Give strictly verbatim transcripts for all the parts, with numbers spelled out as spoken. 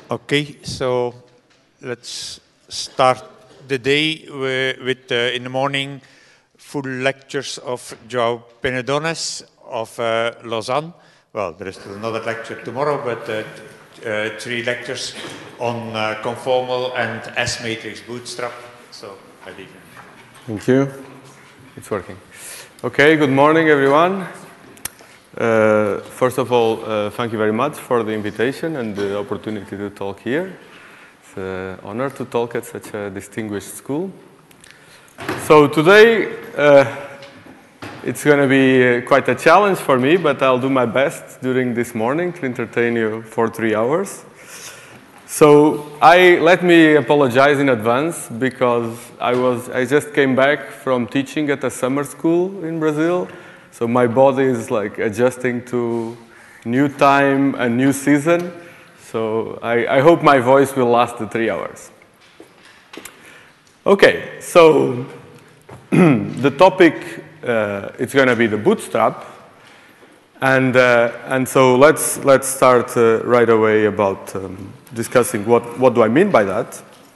Okay, so let's start the day with, with uh, in the morning, full lectures of Joao Penedones of uh, Lausanne. Well, there is still another lecture tomorrow, but uh, uh, three lectures on uh, conformal and S-matrix bootstrap. So I leave it. Thank you. It's working. Okay, good morning, everyone. Uh, first of all, uh, thank you very much for the invitation and the opportunity to talk here. It's an honor to talk at such a distinguished school. So today, uh, it's going to be uh, quite a challenge for me, but I'll do my best during this morning to entertain you for three hours. So I let me apologize in advance because I was I just came back from teaching at a summer school in Brazil. So my body is like adjusting to new time and new season. So I, I hope my voice will last the three hours. Okay, so the topic, uh, it's going to be the bootstrap. And, uh, and so let's, let's start uh, right away about um, discussing what, what do I mean by that.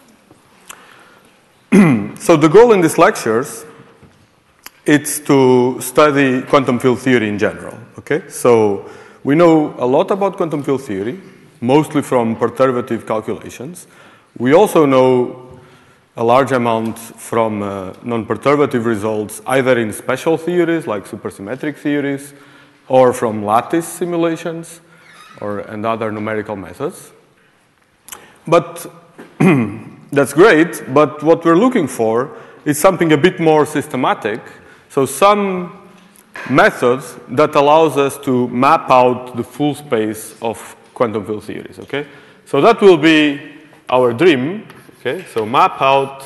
So the goal in these lectures, it's to study quantum field theory in general, okay? So we know a lot about quantum field theory, mostly from perturbative calculations. We also know a large amount from uh, non-perturbative results, either in special theories like supersymmetric theories, or from lattice simulations, or and other numerical methods. But that's great, but what we're looking for is something a bit more systematic. So some methods that allows us to map out the full space of quantum field theories, okay? So that will be our dream, okay? So map out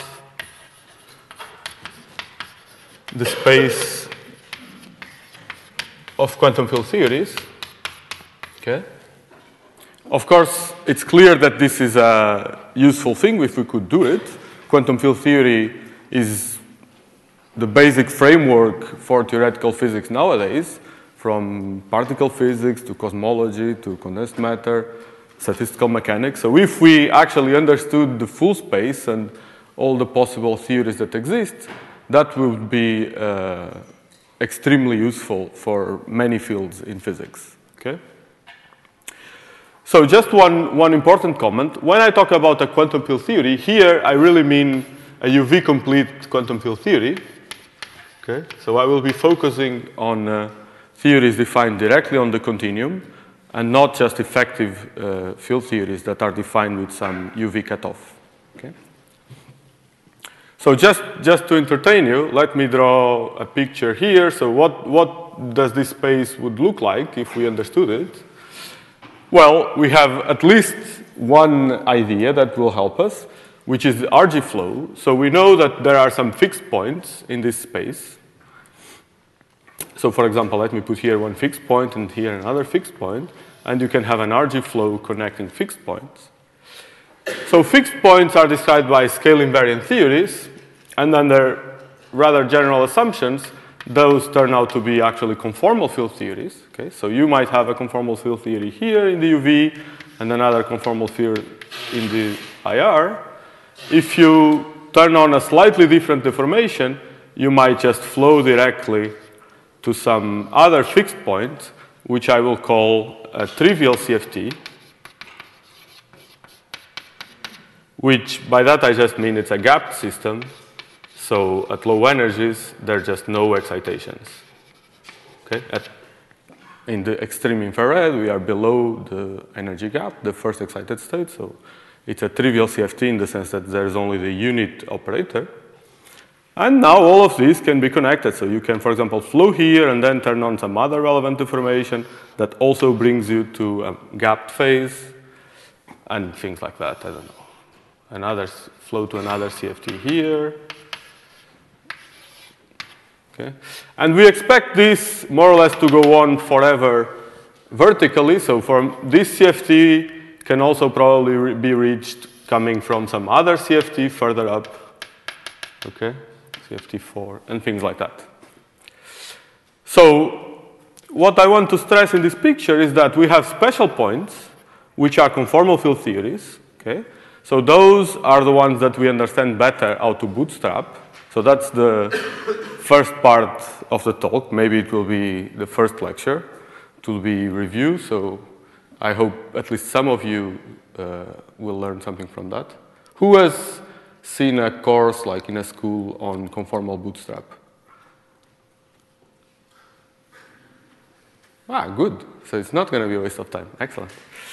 the space of quantum field theories, okay? Of course, it's clear that this is a useful thing if we could do it. Quantum field theory is the basic framework for theoretical physics nowadays, from particle physics to cosmology to condensed matter, statistical mechanics. So if we actually understood the full space and all the possible theories that exist, that would be uh, extremely useful for many fields in physics, okay? So just one, one important comment. When I talk about a quantum field theory, here I really mean a U V-complete quantum field theory. Okay, so I will be focusing on uh, theories defined directly on the continuum and not just effective uh, field theories that are defined with some U V cutoff. Okay? So just, just to entertain you, let me draw a picture here. So what, what does this space would look like if we understood it? Well, we have at least one idea that will help us, which is the R G flow. So we know that there are some fixed points in this space. So for example, let me put here one fixed point and here another fixed point, and you can have an R G flow connecting fixed points. So fixed points are described by scale invariant theories, and under rather general assumptions, those turn out to be actually conformal field theories. Okay? So you might have a conformal field theory here in the U V, and another conformal field in the I R. If you turn on a slightly different deformation, you might just flow directly to some other fixed point, which I will call a trivial C F T, which by that I just mean it's a gapped system. So at low energies, there are just no excitations. Okay? At, in the extreme infrared, we are below the energy gap, the first excited state. So it's a trivial C F T in the sense that there's only the unit operator. And now all of these can be connected. So you can, for example, flow here and then turn on some other relevant deformation that also brings you to a gapped phase and things like that. I don't know. Another flow to another C F T here. Okay. And we expect this more or less to go on forever vertically. So from this C F T can also probably re be reached coming from some other C F T further up, okay, C F T four, and things like that. So what I want to stress in this picture is that we have special points which are conformal field theories. Okay? So those are the ones that we understand better how to bootstrap. So that's the first part of the talk. Maybe it will be the first lecture to be reviewed. So I hope at least some of you uh, will learn something from that. Who has seen a course like in a school on conformal bootstrap? Ah, good. So it's not going to be a waste of time. Excellent.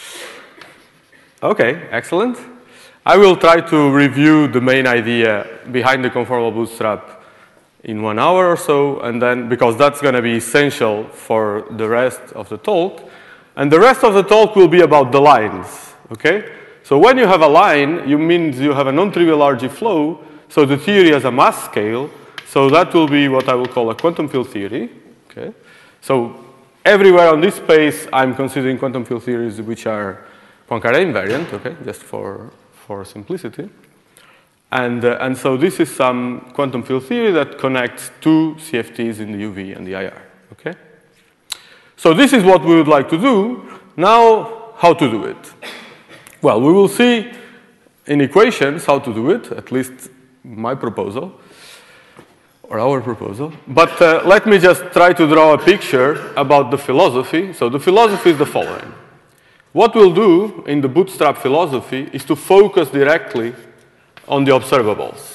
Okay, excellent. I will try to review the main idea behind the conformal bootstrap in one hour or so, and then because that's going to be essential for the rest of the talk. And the rest of the talk will be about the lines. Okay? So when you have a line, you mean you have a non-trivial R G flow, so the theory has a mass scale, so that will be what I will call a quantum field theory. Okay? So everywhere on this space, I'm considering quantum field theories which are Poincare invariant, okay, just for, for simplicity. And, uh, and so this is some quantum field theory that connects two C F Ts in the U V and the I R, okay? So this is what we would like to do. Now, how to do it? Well, we will see in equations how to do it, at least my proposal, or our proposal. But uh, let me just try to draw a picture about the philosophy. So the philosophy is the following. What we'll do in the bootstrap philosophy is to focus directly on the observables.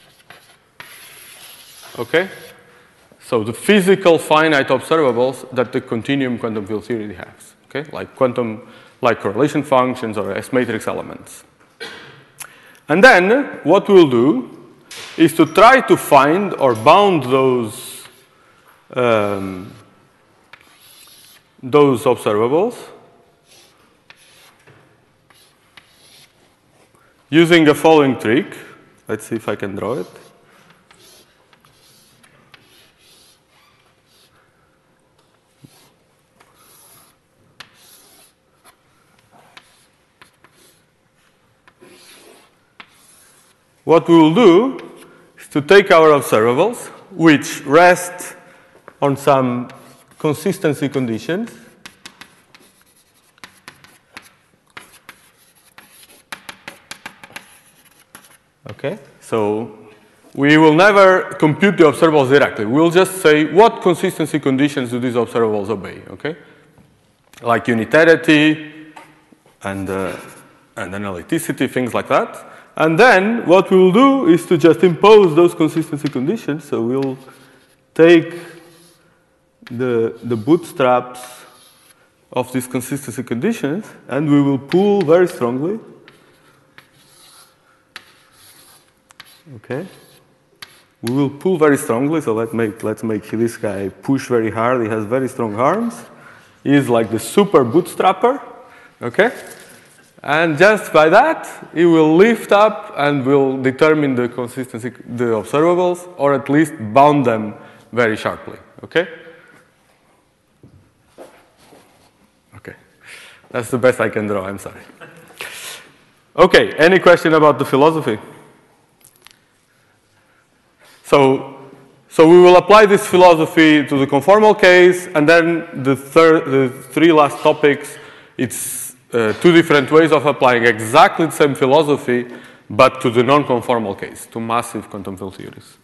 Okay? So the physical finite observables that the continuum quantum field theory has. Okay? Like quantum, like correlation functions or S-matrix elements. And then what we'll do is to try to find or bound those, um, those observables using a following trick. Let's see if I can draw it. What we will do is to take our observables, which rest on some consistency conditions. Okay, so we will never compute the observables directly. We'll just say what consistency conditions do these observables obey, okay? Like unitarity and, uh, and analyticity, things like that. And then what we will do is to just impose those consistency conditions. So we'll take the, the bootstraps of these consistency conditions and we will pull very strongly. Okay, we will pull very strongly, so let's make, let's make this guy push very hard. He has very strong arms. He is like the super bootstrapper, okay? And just by that, he will lift up and will determine the consistency, the observables, or at least bound them very sharply, okay? Okay, that's the best I can draw, I'm sorry. Okay, any question about the philosophy? So, so we will apply this philosophy to the conformal case, and then the, third, the three last topics, it's uh, two different ways of applying exactly the same philosophy, but to the non-conformal case, to massive quantum field theories.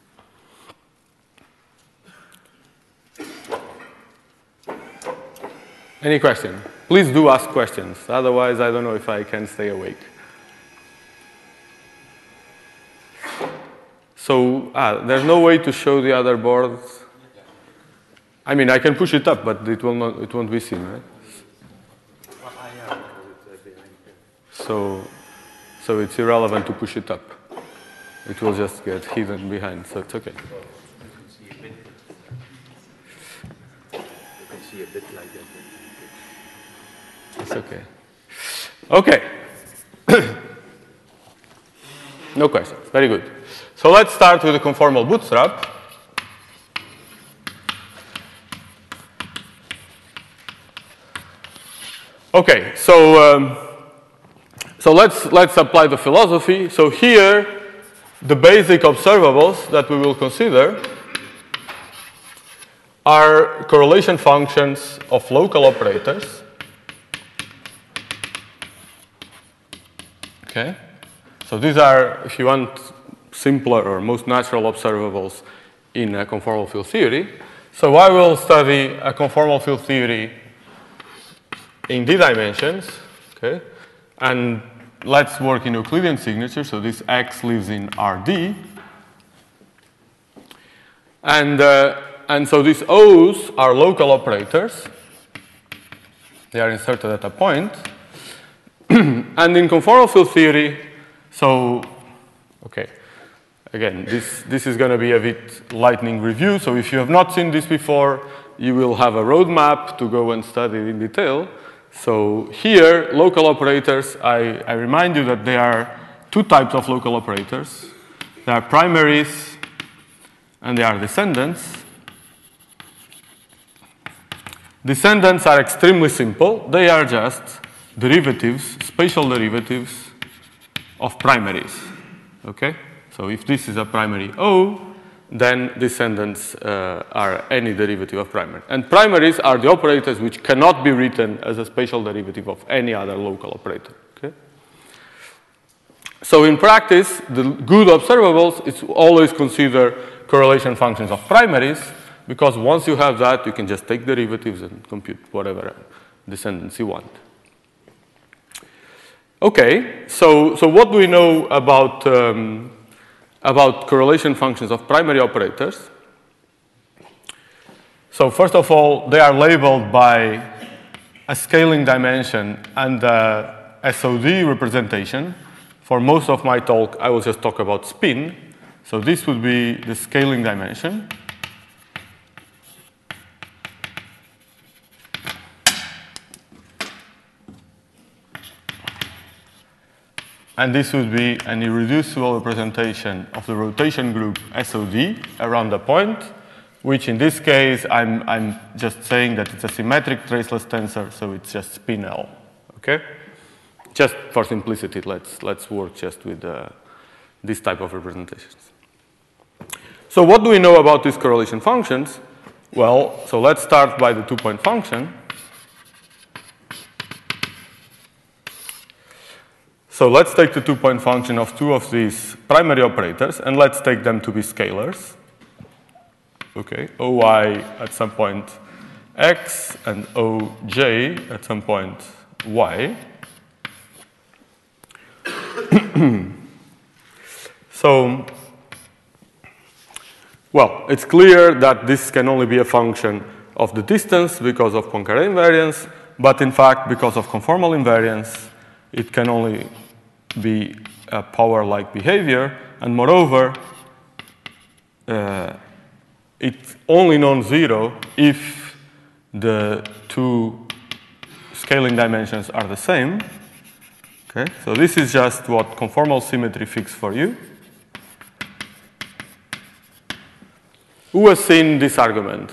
Any question? Please do ask questions, otherwise I don't know if I can stay awake. So, ah, there's no way to show the other boards. I mean, I can push it up, but it will not. It won't be seen, right? So, so it's irrelevant to push it up. It will just get hidden behind. So it's okay. You can see a bit like that. It's okay. Okay. No questions. Very good. So let's start with the conformal bootstrap. Okay, so um, so let's let's apply the philosophy. So here, the basic observables that we will consider are correlation functions of local operators Okay? So these are, if you want, simpler or most natural observables in a conformal field theory. So I will study a conformal field theory in d dimensions, okay? And let's work in Euclidean signature. So this x lives in R D. And, uh, and so these O's are local operators. They are inserted at a point. And in conformal field theory, so, okay, again, this, this is going to be a bit lightning review. So if you have not seen this before, you will have a roadmap to go and study it in detail. So here, local operators, I, I remind you that there are two types of local operators. There are primaries and there are descendants. Descendants are extremely simple. They are just derivatives, spatial derivatives of primaries. Okay? So if this is a primary O, then descendants uh, are any derivative of primary. And primaries are the operators which cannot be written as a spatial derivative of any other local operator. Okay? So in practice, the good observables is always consider correlation functions of primaries, because once you have that, you can just take derivatives and compute whatever descendants you want. Okay, so, so what do we know about, um, about correlation functions of primary operators? So first of all, they are labeled by a scaling dimension and a S O D representation. For most of my talk, I will just talk about spin. So this would be the scaling dimension. And this would be an irreducible representation of the rotation group S O D around the point, which in this case, I'm, I'm just saying that it's a symmetric traceless tensor, so it's just spin L. Okay? Just for simplicity, let's, let's work just with uh, this type of representations. So what do we know about these correlation functions? Well, so let's start by the two-point function. So let's take the two-point function of two of these primary operators, and let's take them to be scalars. Okay, O I at some point x and O J at some point y. So, well, it's clear that this can only be a function of the distance because of Poincare invariance, but in fact, because of conformal invariance, it can only be a power-like behavior, and moreover, uh, it's only non-zero if the two scaling dimensions are the same. Okay, so this is just what conformal symmetry fixes for you. Who has seen this argument?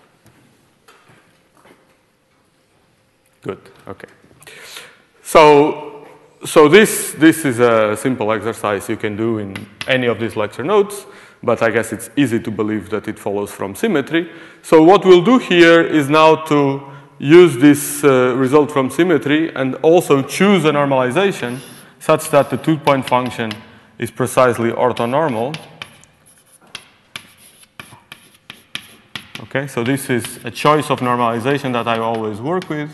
Good, okay. So, so this, this is a simple exercise you can do in any of these lecture notes, but I guess it's easy to believe that it follows from symmetry. So what we'll do here is now to use this uh, result from symmetry and also choose a normalization such that the two-point function is precisely orthonormal. Okay, so this is a choice of normalization that I always work with.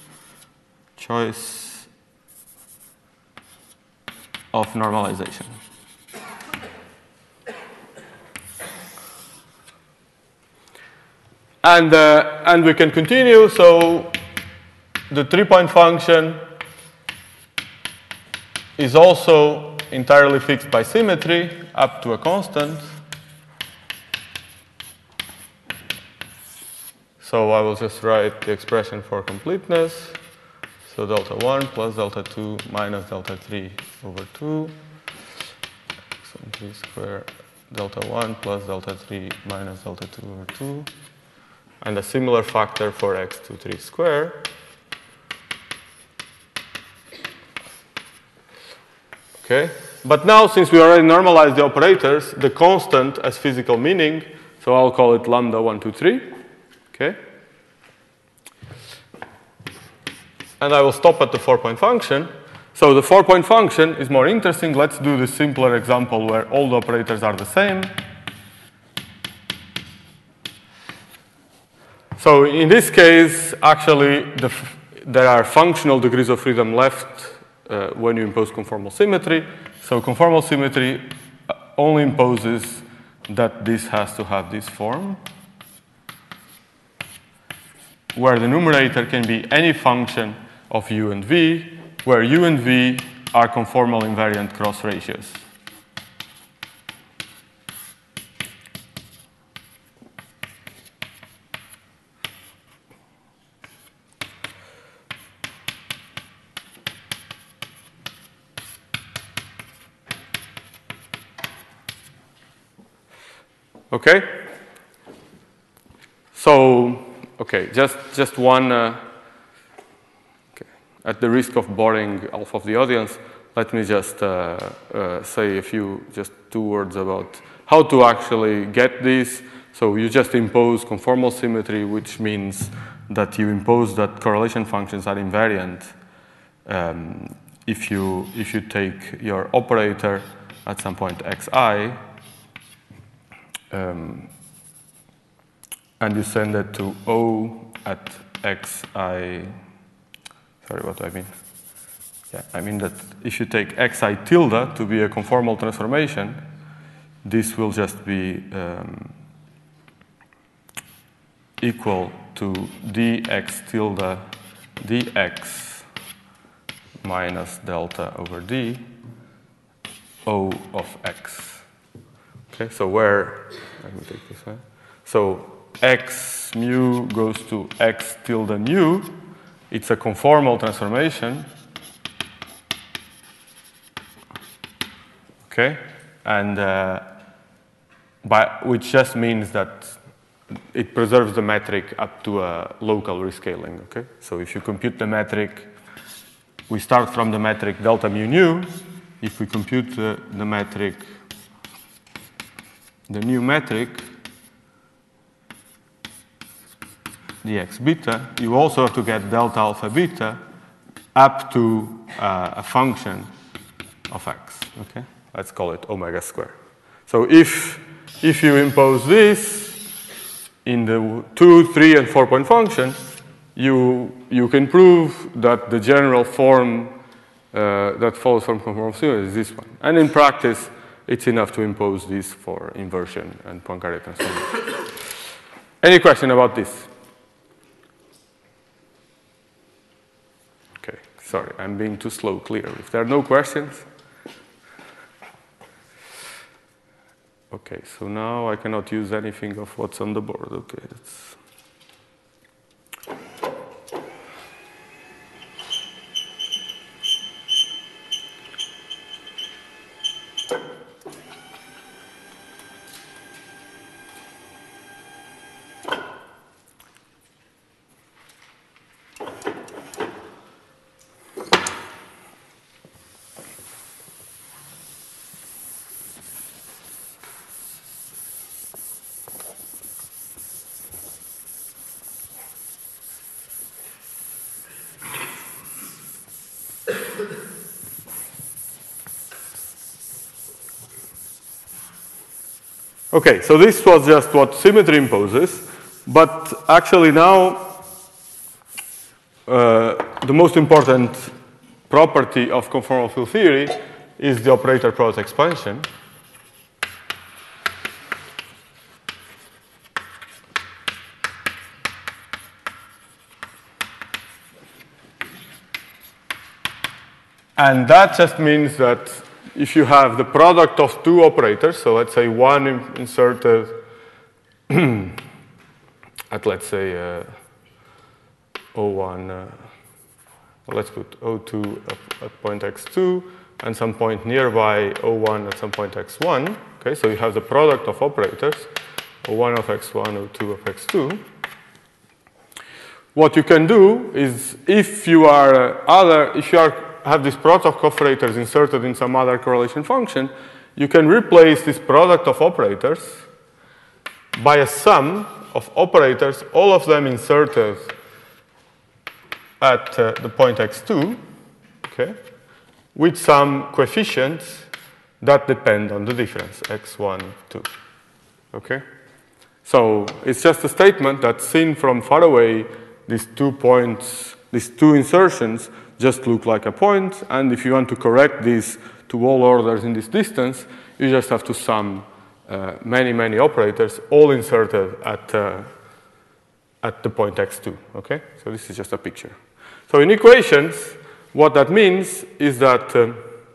Choice of normalization. And, uh, and we can continue. So the three-point function is also entirely fixed by symmetry up to a constant. So I will just write the expression for completeness. So delta one plus delta two minus delta three over two. x one three square delta one plus delta three minus delta two over two. And a similar factor for x two three square. Okay. But now, since we already normalized the operators, the constant has physical meaning. So I'll call it lambda one two three. Okay. And I will stop at the four-point function. So the four-point function is more interesting. Let's do the simpler example where all the operators are the same. So in this case, actually, the f there are functional degrees of freedom left uh, when you impose conformal symmetry. So conformal symmetry only imposes that this has to have this form, where the numerator can be any function of u and v, where u and v are conformal invariant cross ratios. Okay? So, okay, just, just one, uh, okay. At the risk of boring half of the audience, let me just uh, uh, say a few, just two words about how to actually get this. So you just impose conformal symmetry, which means that you impose that correlation functions are invariant um, if, you, if you take your operator at some point xi, Um, and you send it to O at xi, sorry, what do I mean? Yeah, I mean that if you take xi tilde to be a conformal transformation, this will just be um, equal to dx tilde dx minus delta over d O of x. Okay, so where, let me take this one. So x mu goes to x tilde nu. It's a conformal transformation. Okay, and uh, by, which just means that it preserves the metric up to a local rescaling. Okay, so if you compute the metric, we start from the metric delta mu nu. If we compute uh, the metric the new metric, dx beta, you also have to get delta alpha beta up to uh, a function of x. Okay, let's call it omega square. So if if you impose this in the two, three, and four-point function, you you can prove that the general form uh, that follows from conformal symmetry is this one. And in practice, it's enough to impose this for inversion and Poincare transformation. Any question about this? Okay, sorry, I'm being too slow, clear. If there are no questions. Okay, so now I cannot use anything of what's on the board. Okay, that's okay, so this was just what symmetry imposes, but actually now uh, the most important property of conformal field theory is the operator product expansion. And that just means that if you have the product of two operators, so let's say one inserted at, let's say, uh, O one, uh, well, let's put O two at, at point x two, and some point nearby O one at some point x one. Okay, so you have the product of operators, O one of x one, O two of x two. What you can do is, if you are uh, other, if you are have this product of operators inserted in some other correlation function, you can replace this product of operators by a sum of operators, all of them inserted at uh, the point x two, okay? with some coefficients that depend on the difference, x one, two. Okay? So it's just a statement that seen from far away, these two points, these two insertions just look like a point, and if you want to correct these to all orders in this distance, you just have to sum uh, many, many operators, all inserted at, uh, at the point x two, okay? So this is just a picture. So in equations, what that means is that um,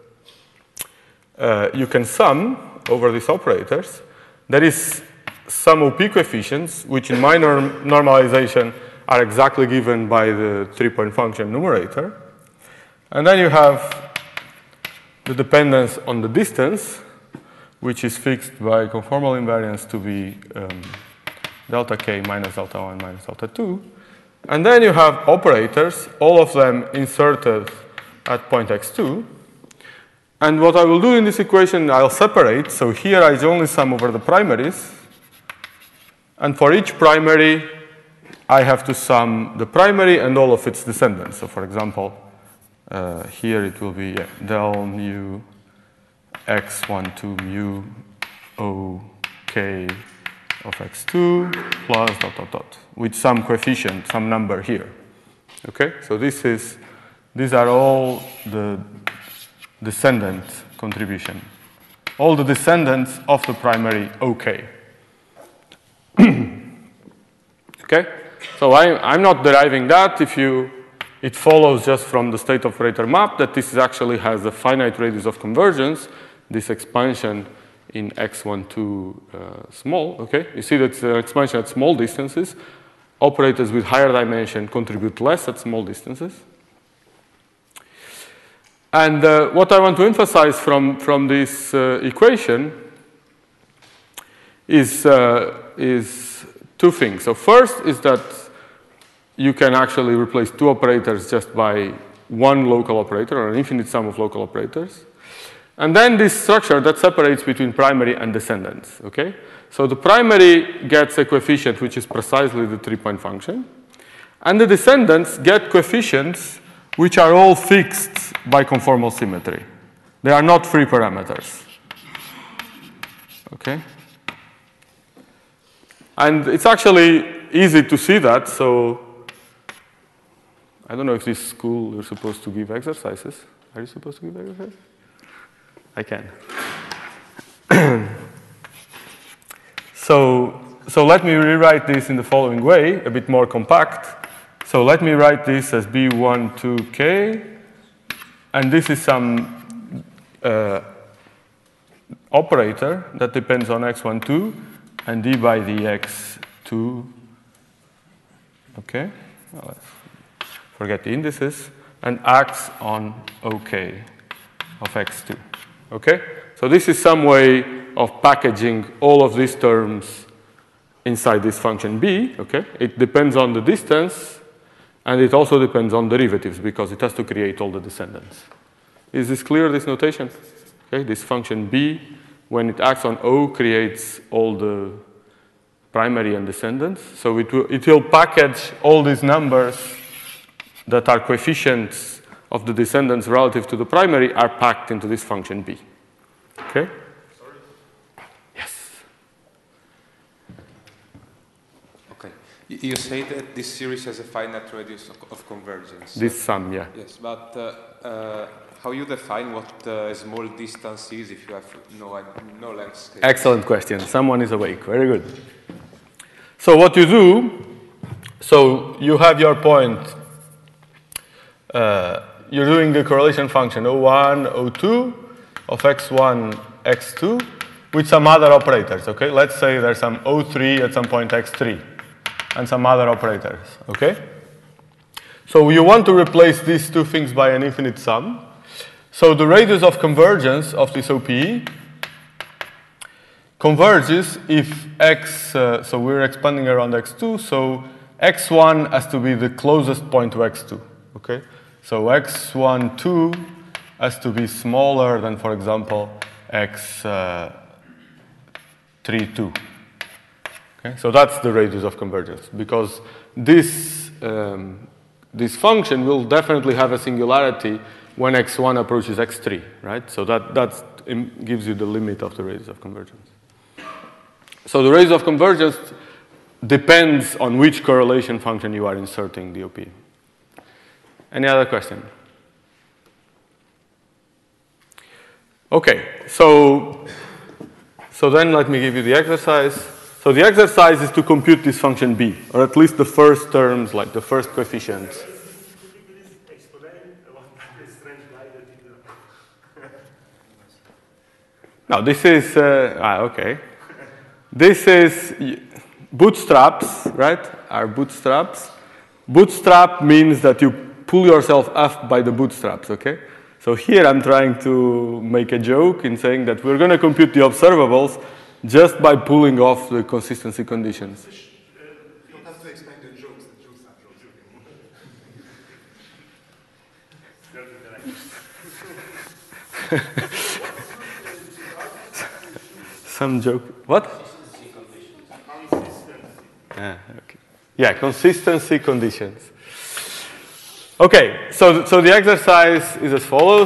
uh, you can sum over these operators. There is some O P coefficients, which in my norm normalization are exactly given by the three-point function numerator. And then you have the dependence on the distance, which is fixed by conformal invariance to be um, delta k minus delta one minus delta two. And then you have operators, all of them inserted at point x two. And what I will do in this equation, I'll separate. So here I only sum over the primaries. And for each primary, I have to sum the primary and all of its descendants. So for example, uh, here it will be yeah, del mu x one, two mu o k of x two plus dot dot dot with some coefficient, some number here. Okay, so this is these are all the descendant contribution, all the descendants of the primary OK. Okay, so I, I'm not deriving that. If you, it follows just from the state operator map that this actually has a finite radius of convergence. This expansion in x one, two uh, small. Okay, you see that's an expansion at small distances. Operators with higher dimension contribute less at small distances. And uh, what I want to emphasize from, from this uh, equation is, uh, is two things. So first is that you can actually replace two operators just by one local operator or an infinite sum of local operators. And then this structure that separates between primary and descendants. Okay? So the primary gets a coefficient which is precisely the three-point function. And the descendants get coefficients which are all fixed by conformal symmetry. They are not free parameters. Okay? And it's actually easy to see that, so I don't know if this school you're supposed to give exercises. Are you supposed to give exercises? I can. so, so let me rewrite this in the following way, a bit more compact. So let me write this as b one, two k, and this is some uh, operator that depends on x one, two, and d by the x two, okay, well, let's forget the indices, and acts on OK of x two, okay? So this is some way of packaging all of these terms inside this function b, okay? It depends on the distance, and it also depends on derivatives because it has to create all the descendants. Is this clear, this notation? Okay, this function b, when it acts on O, creates all the primary and descendants. So it will, it will package all these numbers that are coefficients of the descendants relative to the primary are packed into this function b. Okay? Sorry? Yes. Okay. You say that this series has a finite radius of, of convergence. This sum, yeah. Yes, but uh, uh, how you define what uh, a small distance is if you have no, no length scale? Excellent question. Someone is awake. Very good. So what you do, so you have your point, uh, you're doing the correlation function O one, O two of x one, x two with some other operators, okay? Let's say there's some O three at some point x three and some other operators, okay? So you want to replace these two things by an infinite sum. So the radius of convergence of this O P E converges if x, uh, so we're expanding around x two, so x one has to be the closest point to x two, okay? So x one, two has to be smaller than, for example, x three, two. Okay? So that's the radius of convergence, because this, um, this function will definitely have a singularity when x one approaches x three, right? So that that's, it gives you the limit of the radius of convergence. So the radius of convergence depends on which correlation function you are inserting the O P. Any other question? Okay, so, so then let me give you the exercise. So the exercise is to compute this function b, or at least the first terms, like the first coefficients. No, this is, uh, ah, okay. This is bootstraps, right? Are bootstraps. Bootstrap means that you pull yourself up by the bootstraps, okay? So here I'm trying to make a joke in saying that we're going to compute the observables just by pulling off the consistency conditions. You don't have to explain the jokes. The jokes are jokes. Some joke. What? Ah, okay. Yeah, consistency conditions. Okay, so, so the exercise is as follows.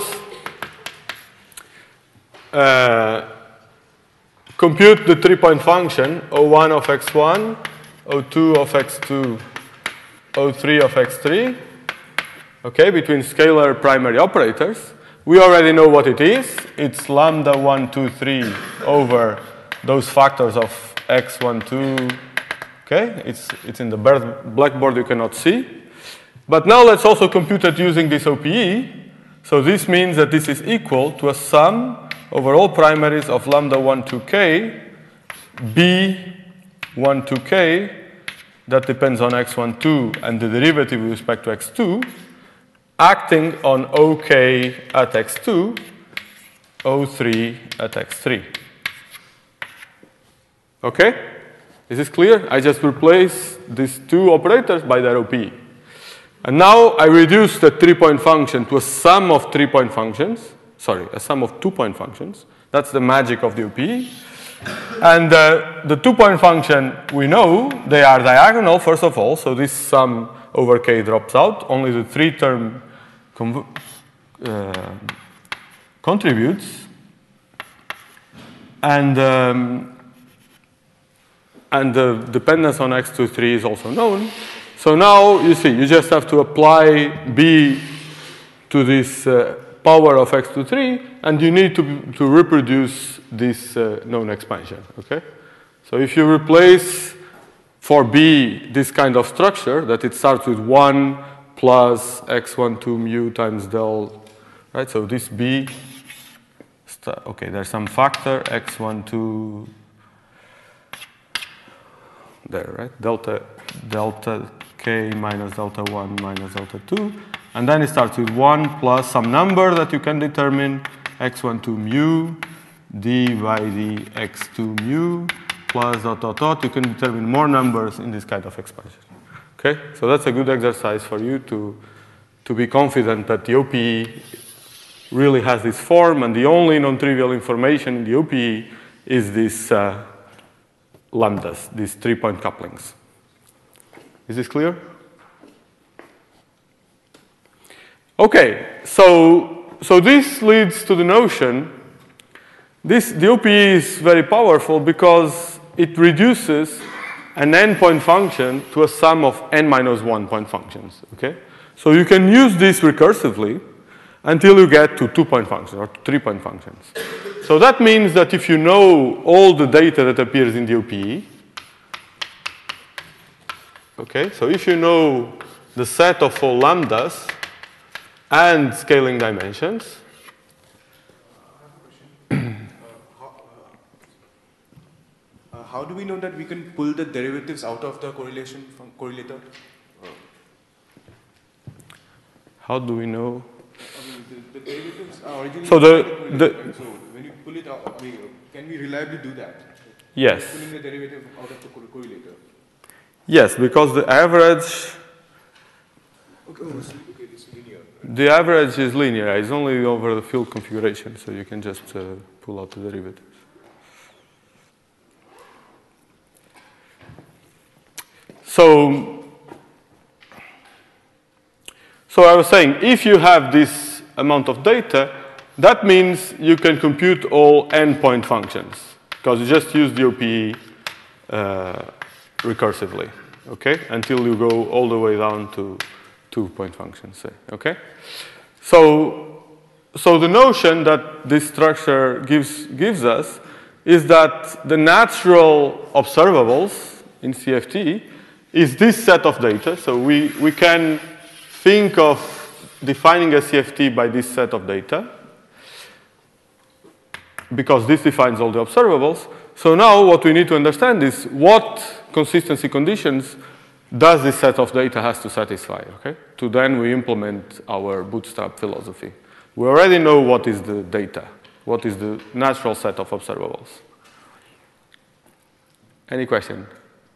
Uh, compute the three-point function, O one of x one, O two of x two, O three of x three, okay, between scalar primary operators. We already know what it is. It's lambda one, two, three over those factors of x one, two. Okay, it's, it's in the blackboard, you cannot see. But now let's also compute it using this O P E. So this means that this is equal to a sum over all primaries of lambda one, two, k, b one, two, k, that depends on x one, two, and the derivative with respect to x two, acting on OK at x two, O three at x three. Okay? Is this clear? I just replace these two operators by their O P E. And now I reduce the three-point function to a sum of three-point functions. Sorry, a sum of two-point functions. That's the magic of the O P E. And uh, the two-point function, we know they are diagonal, first of all. So this sum over k drops out. Only the three-term uh, contributes. And, um, and the dependence on x two, three is also known. So now, you see, you just have to apply b to this uh, power of x two, three, and you need to, to reproduce this uh, known expansion, okay? So if you replace for b this kind of structure, that it starts with one plus x one, two mu times del, right? So this b, okay, there's some factor, x one, two, there, right? Delta, delta k minus delta one minus delta two. And then it starts with one plus some number that you can determine, x one, two mu, d by d x two mu, plus dot, dot, dot. You can determine more numbers in this kind of expansion. Okay? So that's a good exercise for you to, to be confident that the O P E really has this form, and the only non-trivial information in the O P E is this uh, lambdas, these three-point couplings. Is this clear? Okay, so, so this leads to the notion, this, the O P E is very powerful because it reduces an n-point function to a sum of n minus one point functions, okay? So you can use this recursively until you get to two-point functions or three-point functions. So that means that if you know all the data that appears in the O P E, okay, so if you know the set of all lambdas and scaling dimensions. uh, how, uh, how do we know that we can pull the derivatives out of the correlation from correlator? Uh, how do we know? I mean, the, the derivatives are originally. So the, the, the so when you pull it out, I mean, can we reliably do that? Yes. Pulling the derivative out of the correlator. Yes, because the average. Okay, oh, so, okay, it's linear. The average is linear. It's only over the field configuration, so you can just uh, pull out the derivatives. So, so I was saying, if you have this amount of data, that means you can compute all n-point functions, because you just use the O P E uh, recursively, okay, until you go all the way down to two-point functions, say, okay? So, so the notion that this structure gives, gives us is that the natural observables in C F T is this set of data. So we, we can think of defining a C F T by this set of data, because this defines all the observables. So now what we need to understand is what consistency conditions does this set of data has to satisfy, okay? To then we implement our bootstrap philosophy. We already know what is the data, what is the natural set of observables. Any question?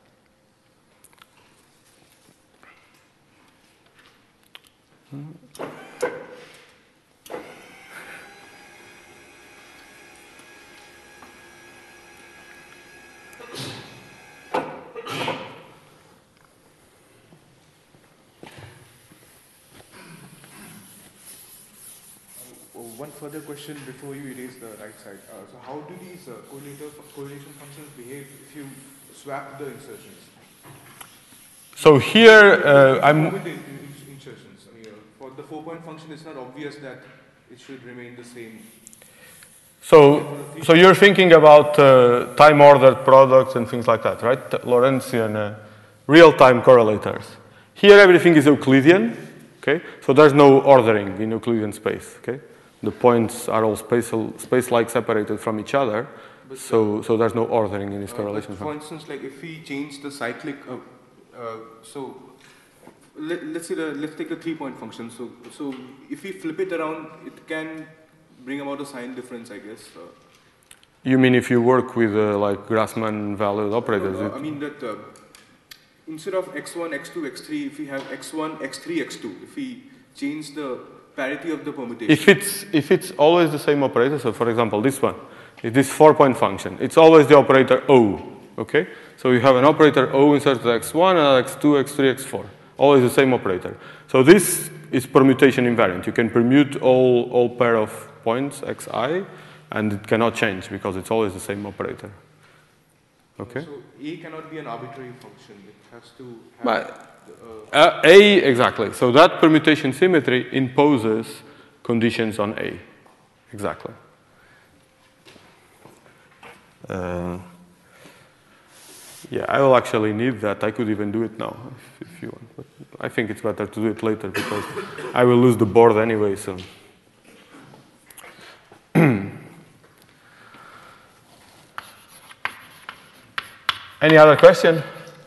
One further question before you erase the right side. Uh, so how do these uh, correlator, correlation functions behave if you swap the insertions? So here uh, I'm... Insertions. I mean, uh, for the four-point function, it's not obvious that it should remain the same. So, so you're thinking about uh, time-ordered products and things like that, right? Lorentzian uh, real-time correlators. Here everything is Euclidean, okay? So there's no ordering in Euclidean space, okay? The points are all space-like space separated from each other, but so, so there's no ordering in this uh, correlation. For instance, like if we change the cyclic, uh, uh, so let, let's say the, let's take a three-point function. So, so if we flip it around, it can bring about a sign difference, I guess. Uh, you mean if you work with uh, like Grassmann valued operators? No, no, I mean that uh, instead of x one, x two, x three, if we have x one, x three, x two, if we change the parity of the permutation. If it's, if it's always the same operator, so for example, this one, this four-point function, it's always the operator O, okay? So you have an operator O inserted x one, and x two, x three, x four, always the same operator. So this is permutation invariant. You can permute all, all pair of points, xi, and it cannot change because it's always the same operator, okay? So A cannot be an arbitrary function. It has to have... But, Uh, A, exactly. So that permutation symmetry imposes conditions on A. Exactly. Uh, yeah, I will actually need that. I could even do it now if, if you want. But I think it's better to do it later because I will lose the board anyway. So. Any other question?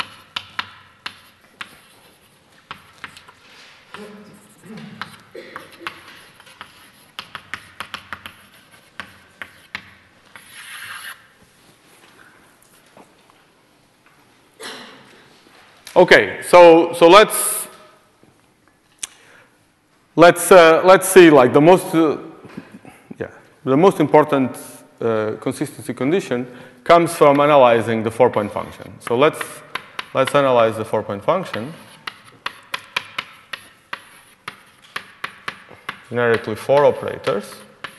Okay, so so let's let's uh, let's see like the most uh, yeah the most important uh, consistency condition comes from analyzing the four-point function. So let's let's analyze the four-point function. Generically four operators.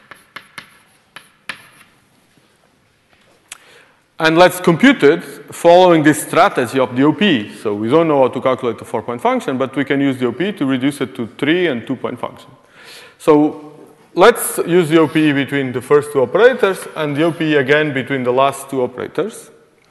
And let's compute it following this strategy of the O P E. So we don't know how to calculate the four-point function, but we can use the O P E to reduce it to three and two-point function. So let's use the O P E between the first two operators and the O P E again between the last two operators.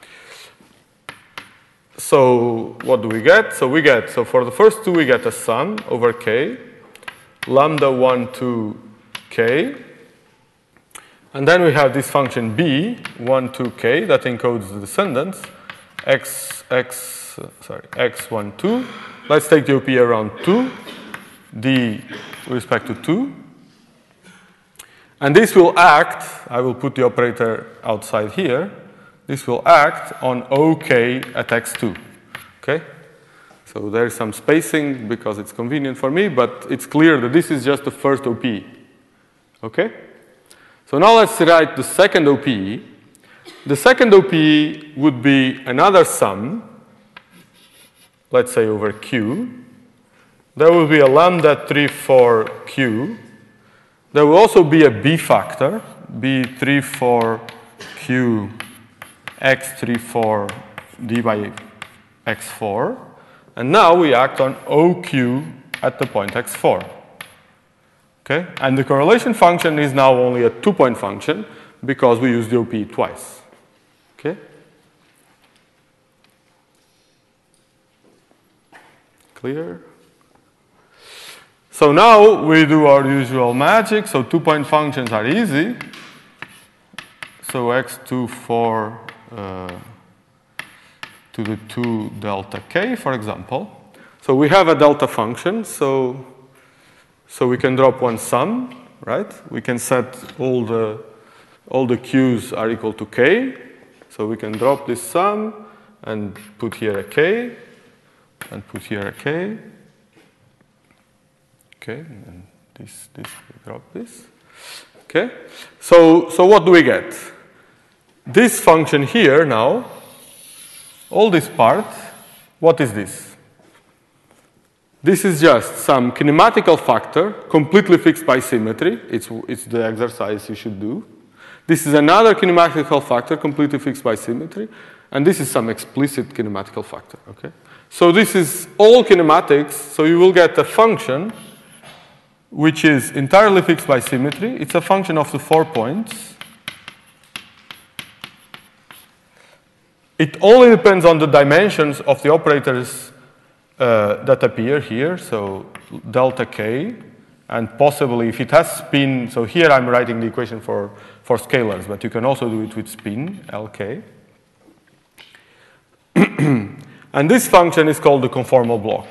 So what do we get? So we get, so for the first two, we get a sum over k, lambda one, two, k. And then we have this function b, one, two, k, that encodes the descendants, x, x, uh, sorry, x, one, two. Let's take the O P E around two, d with respect to two. And this will act, I will put the operator outside here, this will act on OK at x two, okay? So there is some spacing because it's convenient for me, but it's clear that this is just the first O P E, okay? So now let's write the second O P E. The second O P E would be another sum, let's say over Q. There will be a lambda three for Q, there will also be a B factor, B three four Q x three four d by x four. And now we act on O Q at the point x four. Okay? And the correlation function is now only a two-point function because we use the O P twice. Okay? Clear? So now we do our usual magic. So two-point functions are easy. So x two four uh, to the two delta k, for example. So we have a delta function. So, so we can drop one sum, right? We can set all the all the q's are equal to k. So we can drop this sum and put here a k, and put here a k. Okay, and this this we drop this. Okay. So so what do we get? This function here now, all this part, what is this? This is just some kinematical factor, completely fixed by symmetry. It's, it's the exercise you should do. This is another kinematical factor, completely fixed by symmetry. And this is some explicit kinematical factor. Okay? So this is all kinematics. So you will get a function which is entirely fixed by symmetry. It's a function of the four points. It only depends on the dimensions of the operators uh, that appear here, so delta k, and possibly if it has spin, so here I'm writing the equation for, for scalars, but you can also do it with spin, lk. And this function is called the conformal block.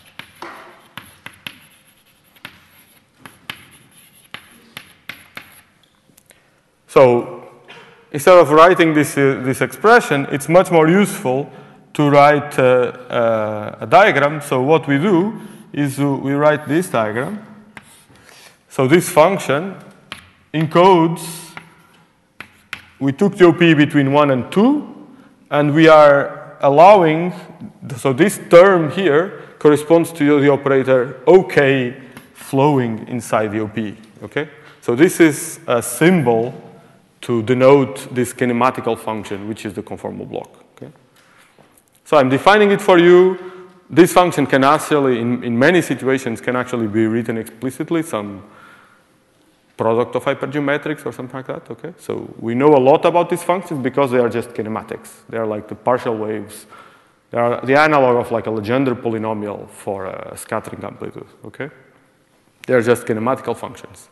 So instead of writing this, uh, this expression, it's much more useful to write uh, uh, a diagram. So what we do is uh, we write this diagram. So this function encodes, we took the O P between one and two, and we are allowing, so this term here corresponds to the operator OK flowing inside the O P. Okay? So this is a symbol to denote this kinematical function, which is the conformal block. Okay? So I'm defining it for you. This function can actually, in, in many situations, can actually be written explicitly, some product of hypergeometrics or something like that. Okay? So we know a lot about these functions because they are just kinematics. They are like the partial waves. They are the analog of like a Legendre polynomial for a scattering amplitude. Okay? They are just kinematical functions.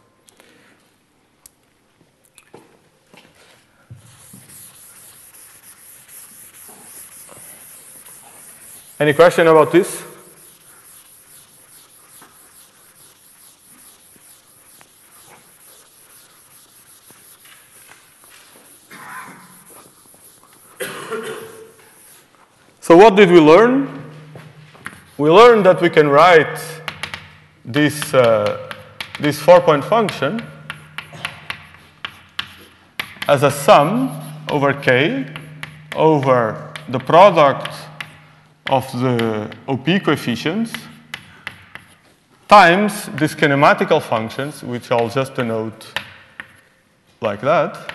Any question about this? So what did we learn? We learned that we can write this, uh, this four-point function as a sum over k over the product of the O P coefficients times these kinematical functions, which I'll just denote like that,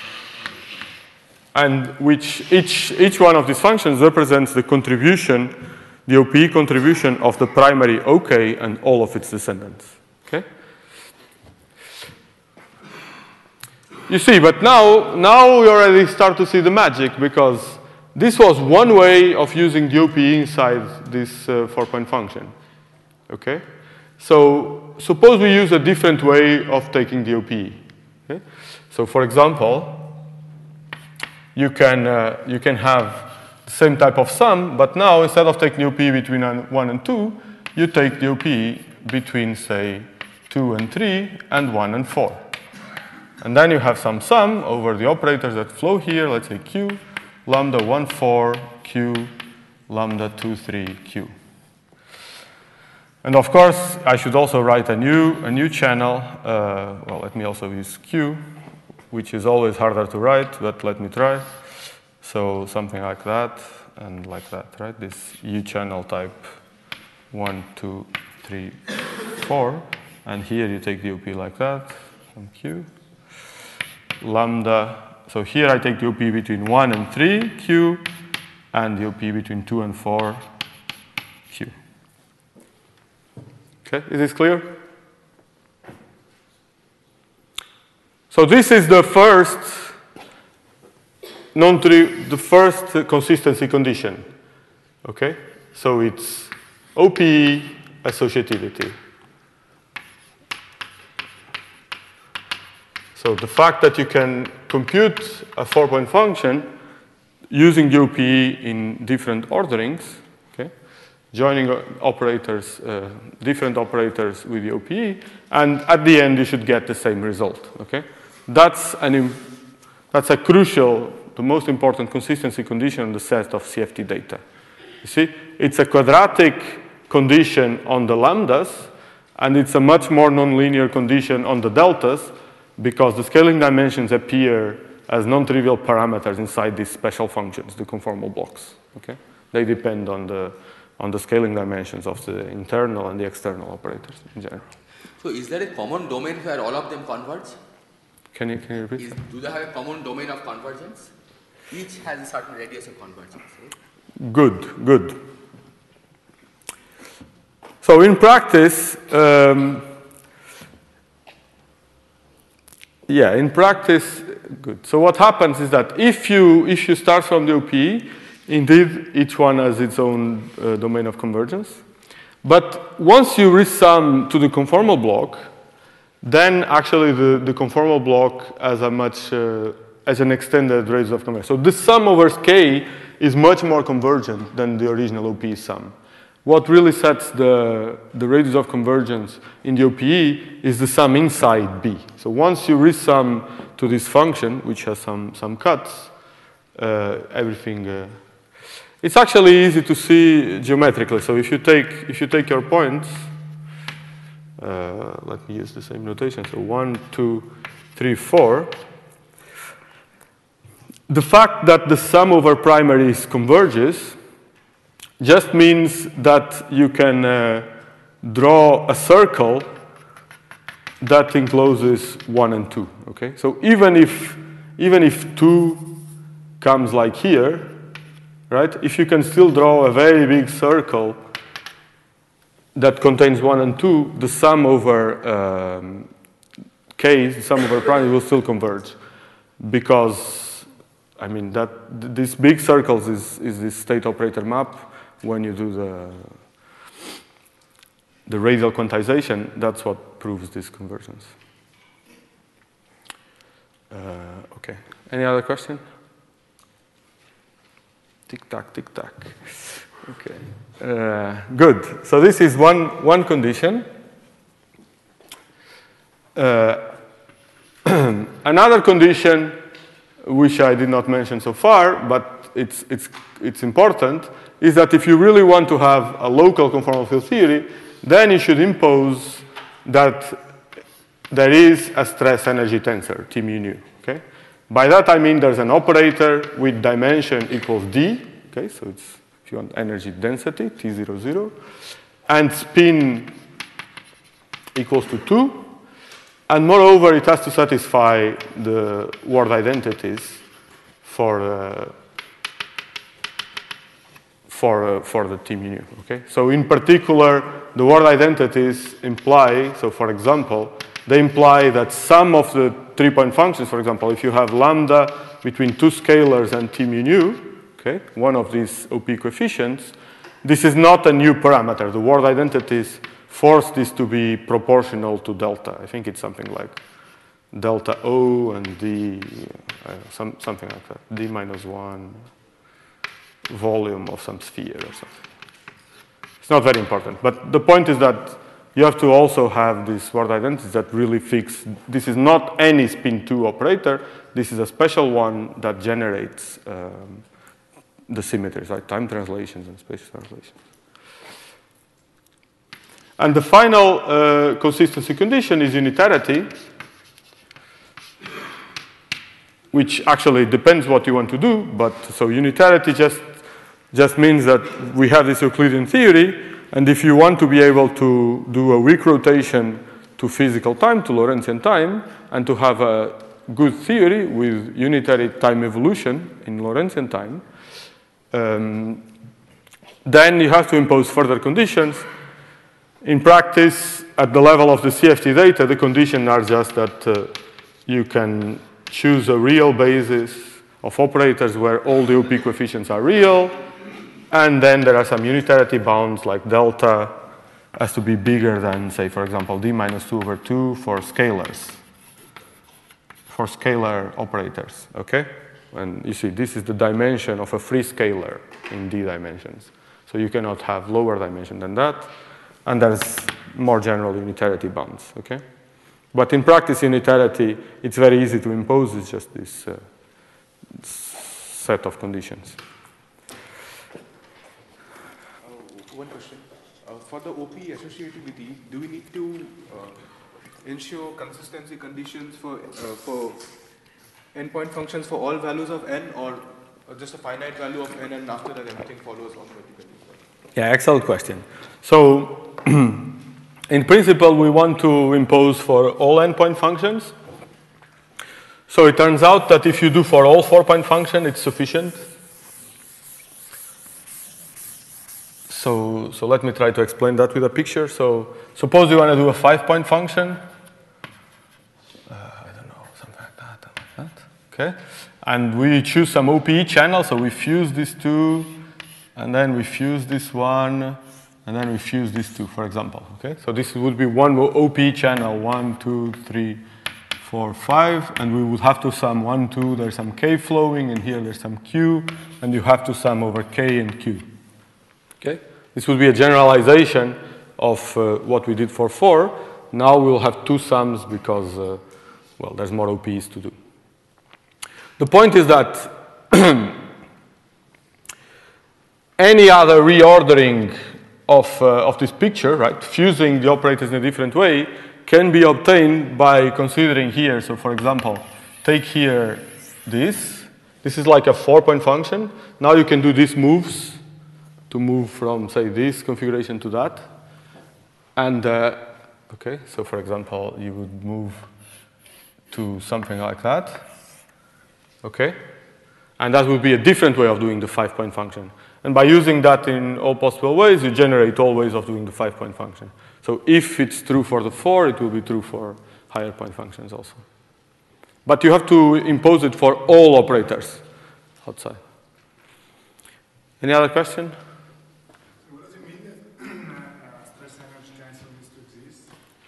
and which each, each one of these functions represents the contribution, the O P contribution of the primary OK and all of its descendants. Okay? You see, but now, now we already start to see the magic, because this was one way of using the O P inside this uh, four-point function. Okay? So suppose we use a different way of taking the O P. Okay? So for example, you can, uh, you can have the same type of sum, but now instead of taking the O P between one and two, you take the O P between, say, two and three and one and four. And then you have some sum over the operators that flow here, let's say Q, lambda one, four, Q, lambda two, three, Q. And of course, I should also write a new, a new channel. Uh, well, let me also use Q, which is always harder to write, but let me try. So something like that, and like that, right? This U channel type one, two, three, four. And here you take the O P like that, from Q. Lambda, so here I take the O P between one and three, Q, and the O P between two and four, Q. Okay, is this clear? So this is the first non-tri- the first consistency condition. Okay, so it's O P associativity. So the fact that you can compute a four-point function using the O P E in different orderings, okay, joining operators, uh, different operators with the O P E, and at the end you should get the same result. Okay, that's an that's a crucial, the most important consistency condition in the set of C F T data. You see, it's a quadratic condition on the lambdas, and it's a much more nonlinear condition on the deltas, because the scaling dimensions appear as non-trivial parameters inside these special functions, the conformal blocks. Okay, they depend on the on the scaling dimensions of the internal and the external operators in general. So, is there a common domain where all of them converge? Can you can you repeat? Is, do they have a common domain of convergence? Each has a certain radius of convergence. Right? Good, good. So in practice. Um, Yeah, in practice, good. So what happens is that if you if you start from the O P E, indeed each one has its own uh, domain of convergence. But once you resum to the conformal block, then actually the, the conformal block has a much uh, as an extended radius of convergence. So this sum over K is much more convergent than the original O P E sum. What really sets the, the radius of convergence in the O P E is the sum inside B. So once you resum to this function, which has some, some cuts, uh, everything, uh, it's actually easy to see geometrically. So if you take, if you take your points, uh, let me use the same notation. So one, two, three, four. The fact that the sum over primaries converges just means that you can uh, draw a circle that encloses one and two. Okay, so even if even if two comes like here, right? If you can still draw a very big circle that contains one and two, the sum over um, k, the sum over prime, will still converge, because I mean that th this big circles is is this state operator map. When you do the, the radial quantization, that's what proves this convergence. Uh, okay. Any other question? Tick tock, tick tock. Okay. Uh, good. So this is one one condition. Uh, another condition, which I did not mention so far, but it's it's it's important, is that if you really want to have a local conformal field theory, then you should impose that there is a stress energy tensor, T mu nu. Okay? By that I mean there's an operator with dimension equals D. Okay, so it's, if you want, energy density, T zero zero, and spin equals to two. And moreover, it has to satisfy the word identities for uh, for uh, for the T mu nu. Okay, so in particular, the word identities imply. So, for example, they imply that some of the three-point functions, for example, if you have lambda between two scalars and T mu nu, okay, one of these O P coefficients, this is not a new parameter. The word identities force this to be proportional to delta. I think it's something like delta O and D, uh, some, something like that, D minus one volume of some sphere or something. It's not very important, but the point is that you have to also have these word identities that really fix. This is not any spin two operator. This is a special one that generates um, the symmetries, like time translations and space translations. And the final uh, consistency condition is unitarity, which actually depends what you want to do. But so unitarity just just means that we have this Euclidean theory, and if you want to be able to do a weak rotation to physical time, to Lorentzian time, and to have a good theory with unitary time evolution in Lorentzian time, um, then you have to impose further conditions. In practice, at the level of the C F T data, the conditions are just that uh, you can choose a real basis of operators where all the O P coefficients are real, and then there are some unitarity bounds like delta has to be bigger than, say, for example, d minus two over two for scalars, for scalar operators, okay? And you see, this is the dimension of a free scalar in d dimensions. So you cannot have lower dimension than that. And there's more general unitarity bounds, okay? But in practice, unitarity, it's very easy to impose. It's just this uh, set of conditions. Uh, one question. Uh, for the O P associativity, do we need to uh, ensure consistency conditions for, uh, for endpoint functions for all values of n, or, or just a finite value of n, and after that everything follows automatically? Yeah, excellent question. So, in principle, we want to impose for all endpoint functions. So it turns out that if you do for all four-point function, it's sufficient. So, so let me try to explain that with a picture. So suppose you want to do a five-point function. Uh, I don't know, something like that, like that. Okay. And we choose some O P E channel. So we fuse these two, and then we fuse this one, and then we fuse these two, for example. Okay. So this would be one O P E channel, one, two, three, four, five, and we would have to sum one, two, there's some K flowing, and here there's some Q, and you have to sum over K and Q. Okay? This would be a generalization of uh, what we did for four. Now we'll have two sums because, uh, well, there's more O P Es to do. The point is that any other reordering of, uh, of this picture, right, fusing the operators in a different way, can be obtained by considering here. So for example, take here this. This is like a four-point function. Now you can do these moves to move from, say, this configuration to that. And, uh, okay, so for example, you would move to something like that. Okay? And that would be a different way of doing the five-point function. And by using that in all possible ways, you generate all ways of doing the five-point function. So if it's true for the four, it will be true for higher point functions also. But you have to impose it for all operators outside. Any other question? So what does it mean that uh, stress energy tensor needs to exist?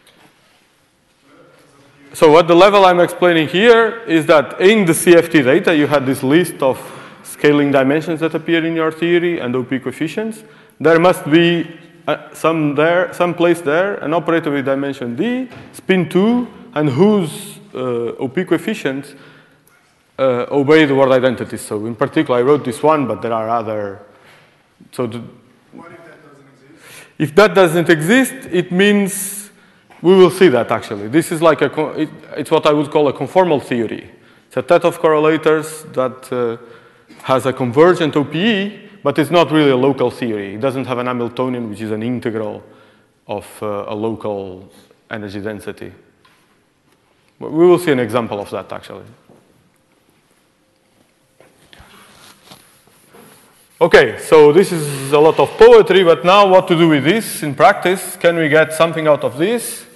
So at the level I'm explaining here is that in the C F T data, you had this list of scaling dimensions that appear in your theory and O P coefficients. There must be Uh, some there, some place there, an operator with dimension d, spin two, and whose uh, O P coefficients uh, obey the word identities. So in particular, I wrote this one, but there are other. So the, what if that doesn't exist? If that doesn't exist, it means we will see that actually. This is like a, it, it's what I would call a conformal theory. It's a set of correlators that uh, has a convergent O P E, but it's not really a local theory. It doesn't have an Hamiltonian, which is an integral of uh, a local energy density. But we will see an example of that, actually. Okay, so this is a lot of poetry, but now what to do with this in practice? Can we get something out of this?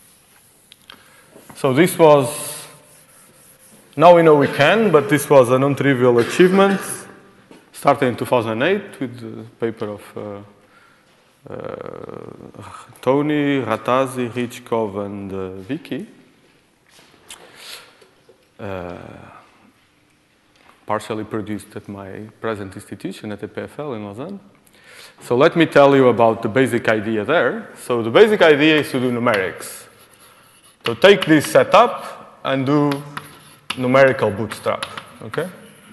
So this was, now we know we can, but this was a non-trivial achievement. Started in two thousand eight with the paper of uh, uh, Tony, Ratazzi, Richkov, and uh, Vicky. Uh, partially produced at my present institution at the P F L in Lausanne. So let me tell you about the basic idea there. So the basic idea is to do numerics. So take this setup and do numerical bootstrap, okay?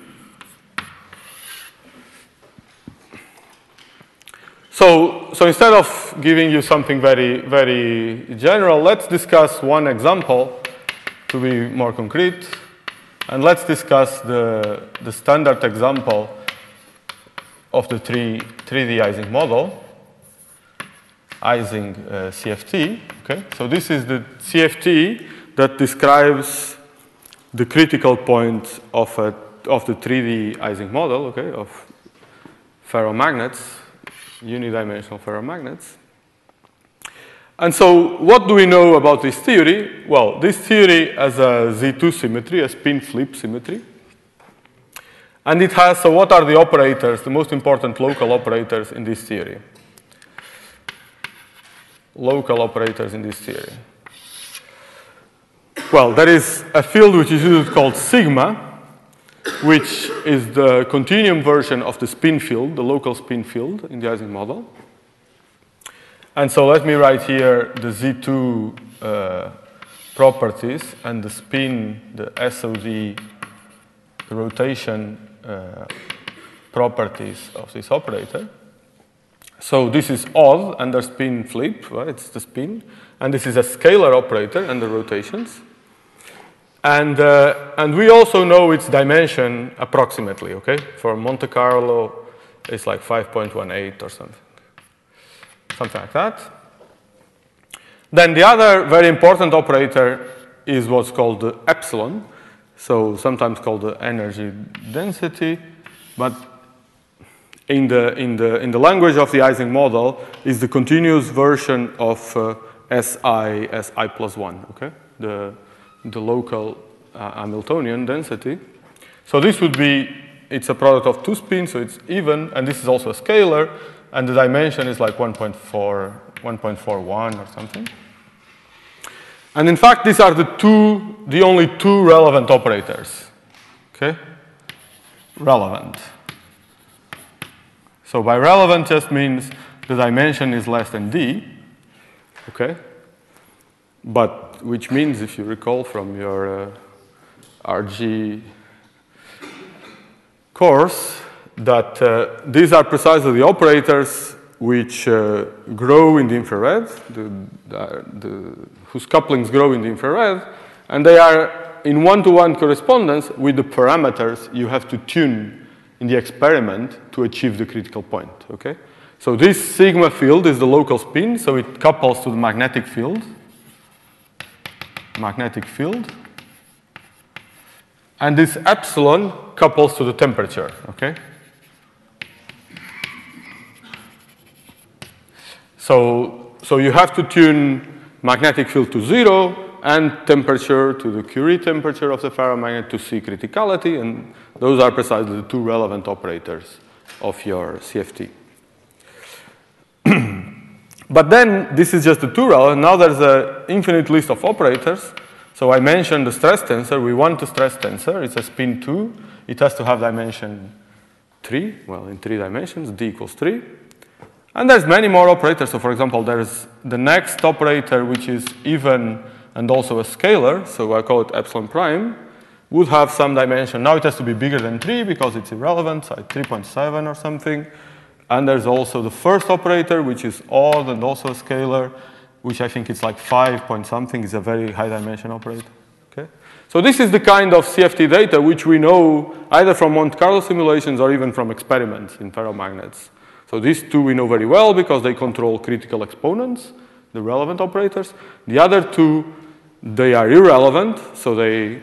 So, so instead of giving you something very, very general, let's discuss one example to be more concrete. And let's discuss the, the standard example of the three, 3D Ising model. Ising uh, C F T. Okay, so this is the C F T that describes the critical point of a of the three D Ising model. Okay, of ferromagnets, unidimensional ferromagnets. And so, what do we know about this theory? Well, this theory has a Z two symmetry, a spin flip symmetry. And it has, so what are the operators, the most important local operators in this theory? Local operators in this theory. Well, there is a field which is usually called sigma, which is the continuum version of the spin field, the local spin field in the Ising model. And so let me write here the Z two uh, properties and the spin, the S O D, the rotation uh, properties of this operator. So this is odd under spin flip, right? It's the spin. And this is a scalar operator under rotations. And, uh, and we also know its dimension approximately, okay? For Monte Carlo, it's like five point one eight or something. Something like that. Then the other very important operator is what's called the epsilon, so sometimes called the energy density, but in the, in the, in the language of the Ising model is the continuous version of uh, Si, Si plus one, okay? The, the local uh, Hamiltonian density. So this would be, it's a product of two spins, so it's even, and this is also a scalar, and the dimension is like one point four, one point four one or something. And in fact, these are the two, the only two relevant operators. Okay? Relevant. So by relevant just means the dimension is less than d. Okay? But which means, if you recall from your uh, R G course, that uh, these are precisely the operators which uh, grow in the infrared, the, the, the, whose couplings grow in the infrared, and they are in one-to-one correspondence with the parameters you have to tune in the experiment to achieve the critical point, okay? So this sigma field is the local spin, so it couples to the magnetic field, magnetic field, and this epsilon couples to the temperature, okay? So, so you have to tune magnetic field to zero and temperature to the Curie temperature of the ferromagnet to see criticality, and those are precisely the two relevant operators of your C F T. But then, this is just the two relevant. Now there's an infinite list of operators. So I mentioned the stress tensor. We want the stress tensor. It's a spin two. It has to have dimension three. Well, in three dimensions, d equals three. And there's many more operators. So for example, there's the next operator, which is even and also a scalar. So I call it epsilon prime, would have some dimension. Now it has to be bigger than three because it's irrelevant, so three point seven or something. And there's also the first operator, which is odd and also a scalar, which I think it's like five point something. It's a very high dimension operator. Okay? So this is the kind of C F T data which we know either from Monte Carlo simulations or even from experiments in ferromagnets. So these two we know very well because they control critical exponents, the relevant operators. The other two, they are irrelevant, so they,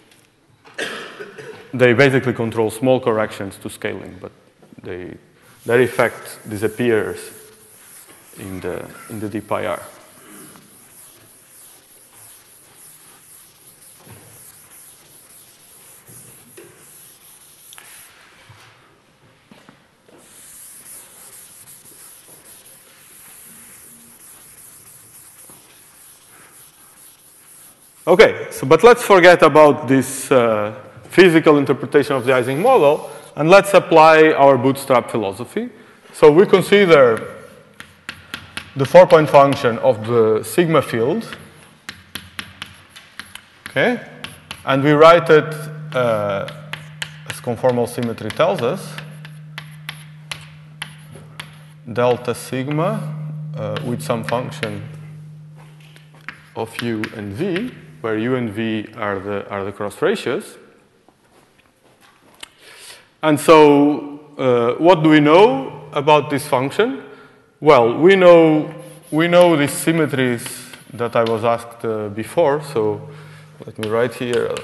they basically control small corrections to scaling, but they, their effect disappears in the, in the D pi r. Okay, so but let's forget about this uh, physical interpretation of the Ising model, and let's apply our bootstrap philosophy. So we consider the four-point function of the sigma field, okay, and we write it uh, as conformal symmetry tells us, delta sigma uh, with some function of u and v, where u and v are the, are the cross ratios. And so uh, what do we know about this function? Well, we know we know these symmetries that I was asked uh, before, so let me write here.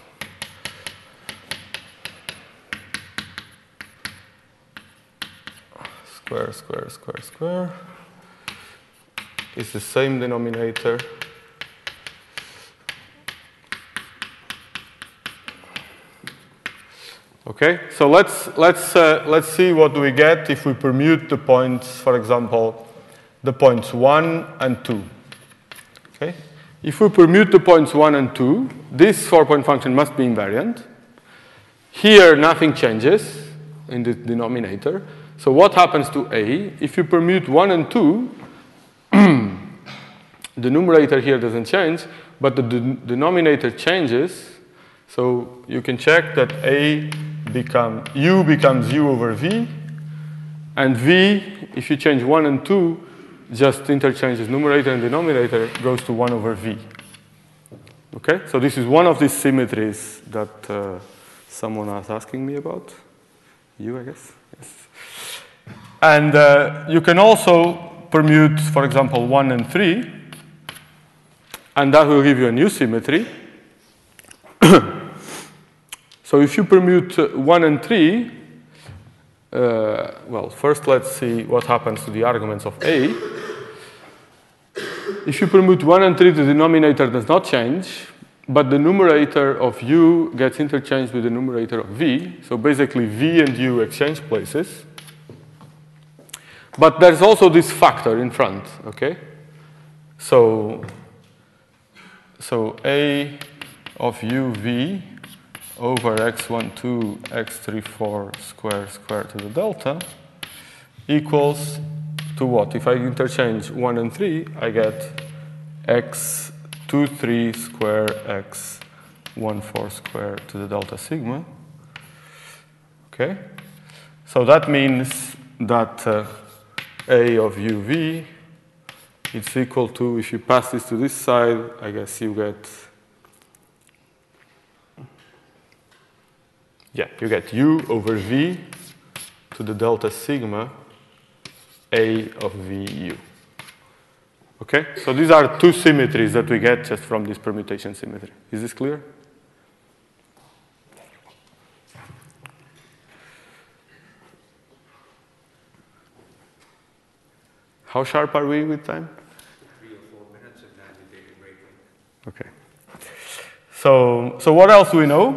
Square, square, square, square. It's the same denominator. Okay, so let's let's uh, let's see what do we get if we permute the points, for example, the points one and two. Okay, if we permute the points one and two, this four-point function must be invariant. Here, nothing changes in the denominator. So what happens to A? If you permute one and two, the numerator here doesn't change, but the de denominator changes. So you can check that A become U becomes U over V, and V, if you change one and two, just interchanges numerator and denominator, goes to one over V. Okay, so this is one of these symmetries that uh, someone was asking me about. You, I guess. Yes. And uh, you can also permute, for example, one and three, and that will give you a new symmetry. So if you permute one and three, uh, well, first let's see what happens to the arguments of A. If you permute one and three, the denominator does not change, but the numerator of U gets interchanged with the numerator of V. So basically, V and U exchange places. But there's also this factor in front, okay? So, so A of U V over x one, two, x three, four square square to the delta equals to what? If I interchange one and three, I get x two, three square x one, four square to the delta sigma. Okay? So that means that uh, A of U V is equal to, if you pass this to this side, I guess you get, yeah, you get U over V to the delta sigma A of V U. Okay? So these are two symmetries that we get just from this permutation symmetry. Is this clear? How sharp are we with time? Three or four minutes and then we take a break. Okay. So, so what else do we know?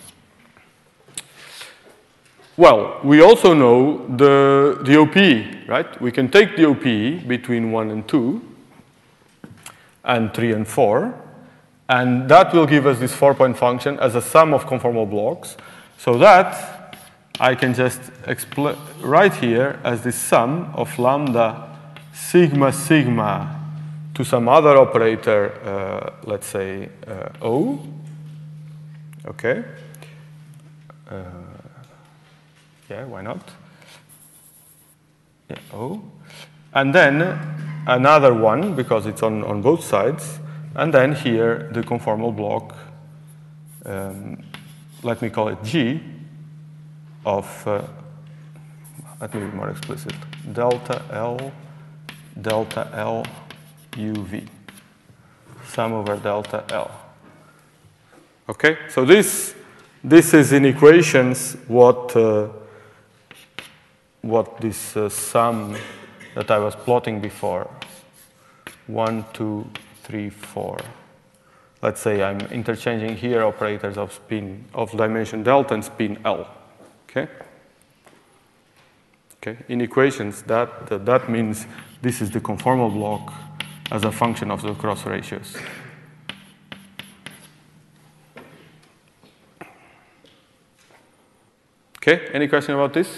Well, we also know the, the O P E, right? We can take the O P E between one and two, and three and four, and that will give us this four-point function as a sum of conformal blocks, so that I can just write here as this sum of lambda sigma sigma to some other operator, uh, let's say uh, O, okay? Uh, yeah, why not? Yeah, O. And then another one, because it's on, on both sides, and then here the conformal block, um, let me call it G, of, uh, let me be more explicit, delta L, delta L U V, sum over delta L. Okay, so this, this is in equations what, uh, what this uh, sum that I was plotting before, one, two, three, four. Let's say I'm interchanging here operators of spin, of dimension delta and spin L, okay? Okay, in equations, that, that, that means this is the conformal block as a function of the cross ratios. Okay, any question about this?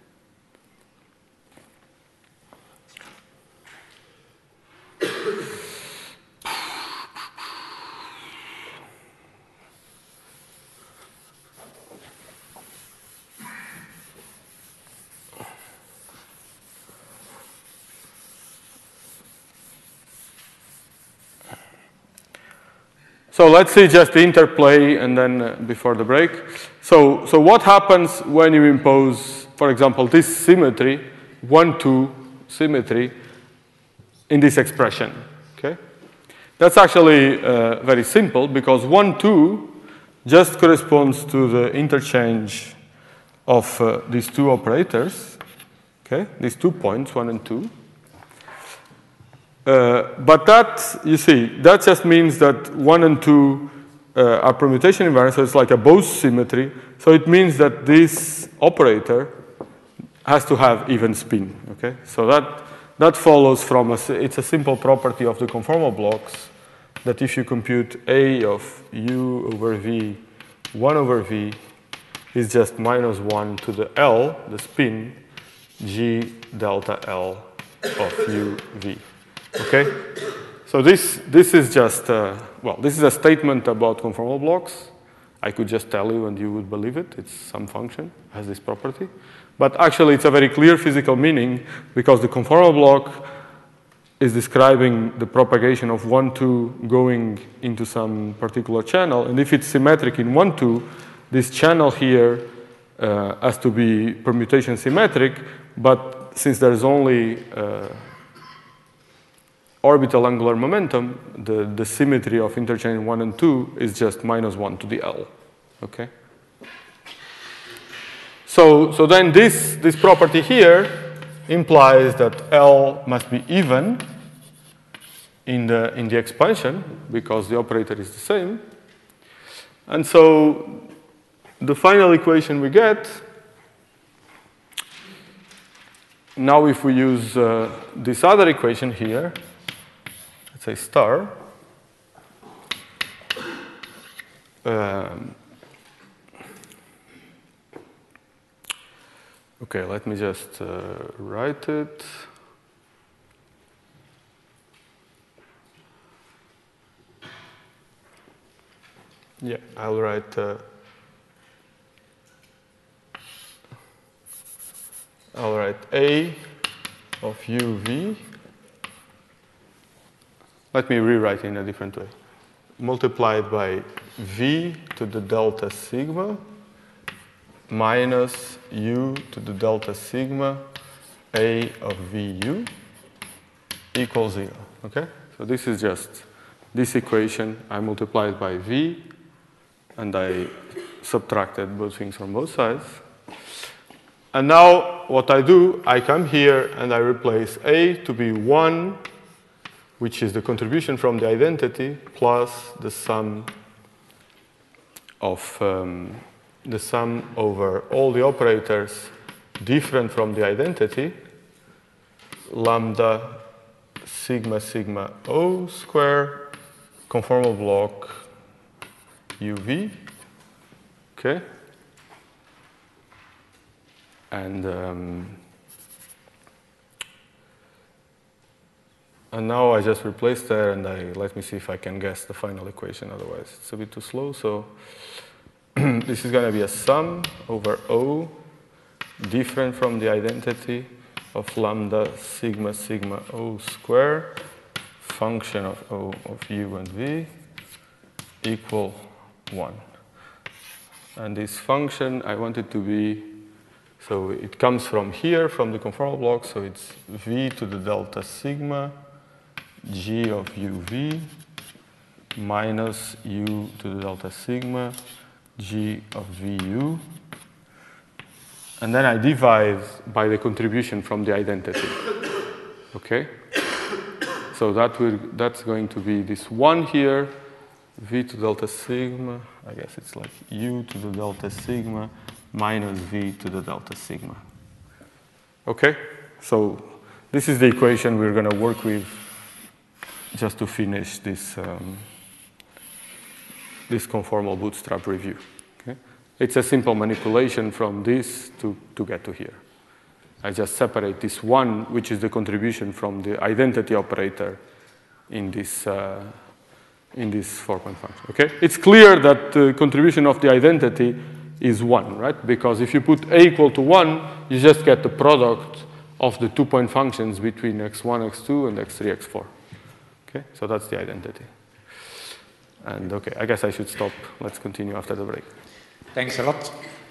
So let's see just the interplay and then uh, before the break. So, so what happens when you impose, for example, this symmetry, one two symmetry, in this expression. Okay? That's actually uh, very simple because one, two just corresponds to the interchange of uh, these two operators, okay? These two points, one and two. Uh, but that, you see, that just means that one and two uh, are permutation invariant, so it's like a Bose symmetry. So it means that this operator has to have even spin, okay? So that, that follows from, a, it's a simple property of the conformal blocks that if you compute A of U over V, one over V, is just minus one to the L, the spin, G delta L of U V. Okay? So this, this is just, uh, well, this is a statement about conformal blocks. I could just tell you and you would believe it. It's some function, has this property. But actually it's a very clear physical meaning because the conformal block is describing the propagation of one, two going into some particular channel. And if it's symmetric in one, two, this channel here uh, has to be permutation symmetric, but since there's only uh, orbital angular momentum, the, the symmetry of interchange one and two is just minus one to the L, okay? So, so then this, this property here implies that L must be even in the, in the expansion because the operator is the same. And so the final equation we get, now if we use uh, this other equation here, let's say star, um, okay, let me just uh, write it. Yeah, I'll write uh, I'll write A of U V. Let me rewrite it in a different way. Multiplied by V to the delta sigma minus U to the delta sigma A of V U equals zero, okay? So this is just this equation. I multiplied by V and I subtracted both things from both sides. And now what I do, I come here and I replace A to be one, which is the contribution from the identity, plus the sum of um, the sum over all the operators different from the identity, lambda sigma sigma O square, conformal block U V, okay? And um, and now I just replace there, and I let me see if I can guess the final equation. Otherwise, it's a bit too slow. So this is going to be a sum over O, different from the identity of lambda sigma sigma O square, function of O of U and V, equal one. And this function, I want it to be, so it comes from here, from the conformal block, so it's V to the delta sigma, G of U V, minus U to the delta sigma, G of V U. And then I divide by the contribution from the identity, okay? So that will, that's going to be this one here, V to delta sigma, I guess it's like U to the delta sigma minus V to the delta sigma. Okay? So this is the equation we're going to work with just to finish this, um, this conformal bootstrap review. Okay? It's a simple manipulation from this to, to get to here. I just separate this one, which is the contribution from the identity operator in this uh, in this four-point function, okay? It's clear that the contribution of the identity is one, right? Because if you put A equal to one, you just get the product of the two-point functions between x one, x two, and x three, x four, okay? So that's the identity. And okay, I guess I should stop. Let's continue after the break. Thanks a lot.